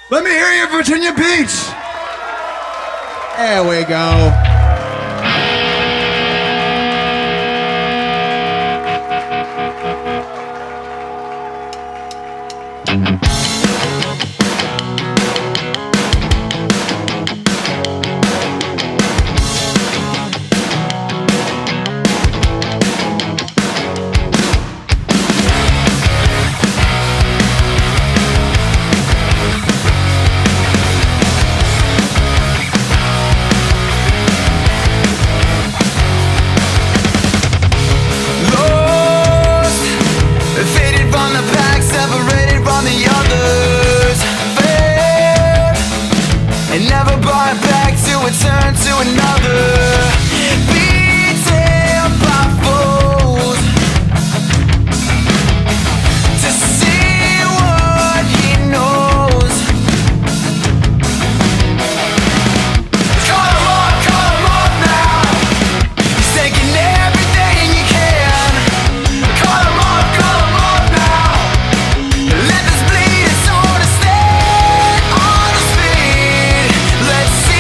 Let me hear you, Virginia Beach. There we go. Turn to another beaten by fools to see what he knows. Call him up now. He's taking everything he can. Call him up now. Let this bleed sort of stand on his feet. Let's see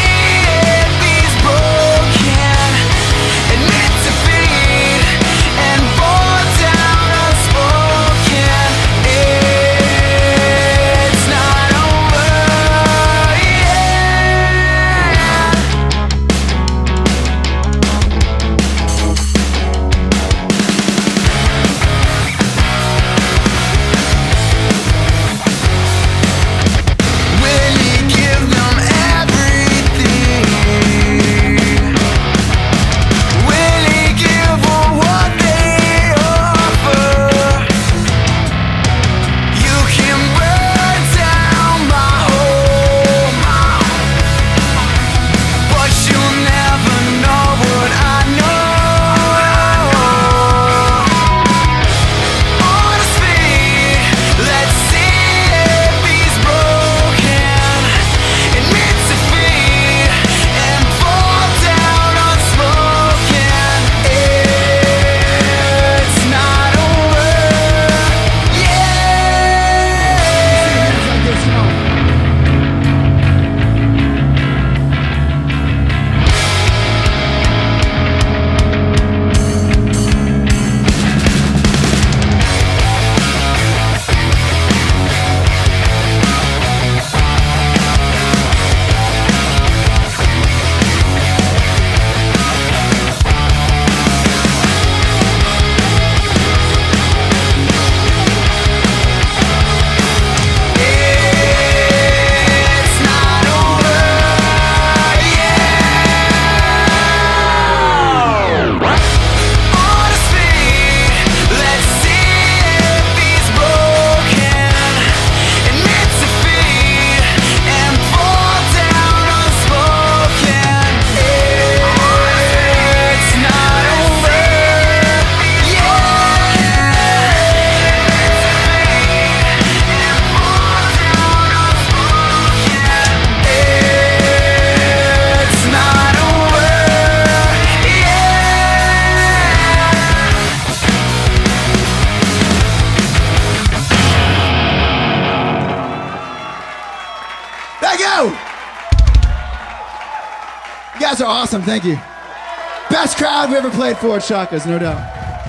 You guys are awesome, thank you. Best crowd we ever played for at Shaka's, no doubt.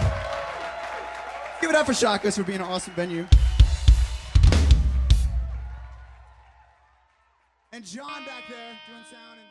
Give it up for Shaka's for being an awesome venue. And John back there doing sound.